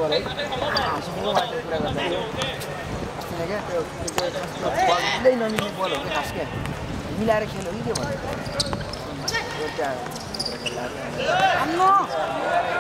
बल है हाँसिदिनु मान्छे कुरा गर्दाखेरि अस्ति क्या त्यो बलै नमिल्ने बल हो कि खास क्या मिलाएर खेल्यो कि के भन्नु